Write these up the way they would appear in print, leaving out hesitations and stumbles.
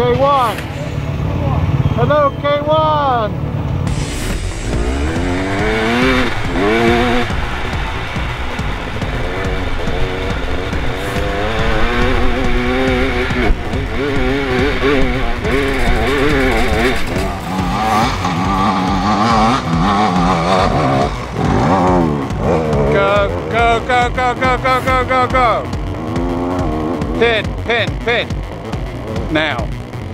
K1. Hello, K1. Go, go, go, go, go, go, go, go, go. Pin, pin, pin. Now.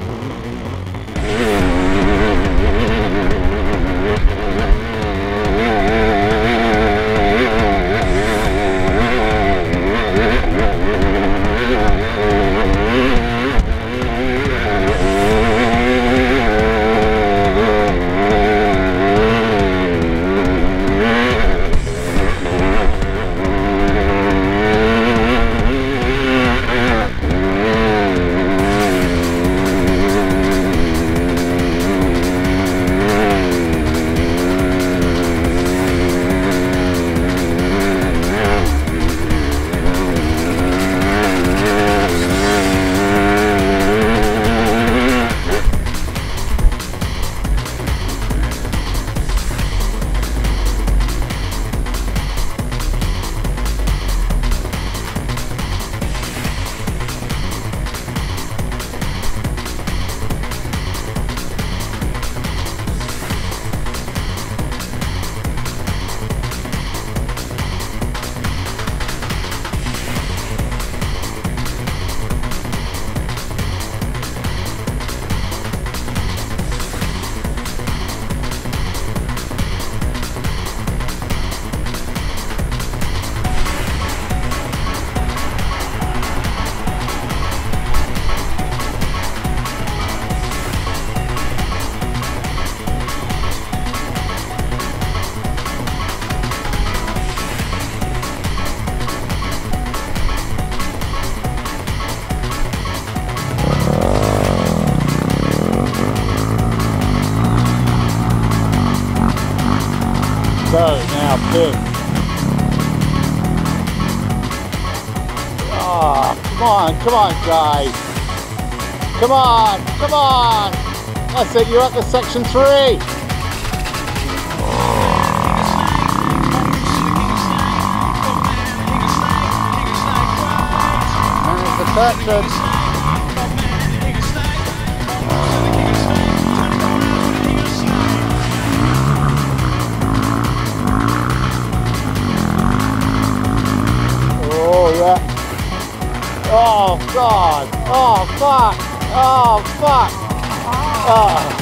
So now pin. Oh, come on guys. Come on. That's it, you're at the section 3. There's the section. Oh God! Oh fuck! Oh fuck! Oh.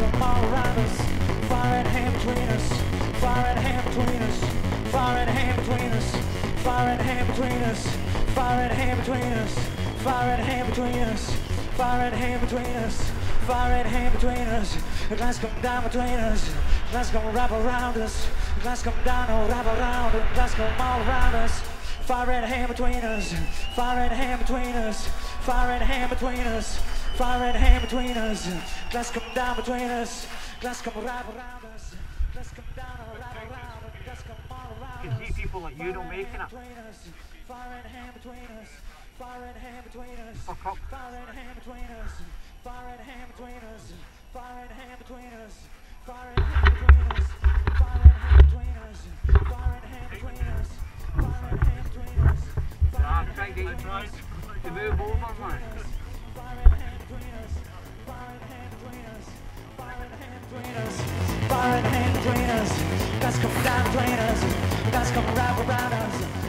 come all around us. Fire and hand between us. Fire and hand between us. Fire and hand between us. Fire and hand between us. Fire and hand between us. Fire and hand between us. Fire and hand between us. Fire and hand between us. The glass come down between us. Glass come wrap around us. Glass come down or wrap around. Glass come all around us. Fire and hand between us. Fire and hand between us. Fire and hand between us. Fire and hand between us. Glass come down between us. Glass come wrap around us. Glass come down or wrap around. Glass come all around us. You can see people like you don't make it. Fire and hand between us. Fire and hand between us. Fuck up. Fire and hand between us. Fire and hand between us. Fire and hand between us. Fire and hand between us. Fire and hand between us. Fire and hand between us. Fire and hand between us. I'm trying to get you to move over, man. Fire and hand between us. Fire and hand between us. Fire and hand between us. Fire and hand between us. Guys come down between us. Guys come wrap around us.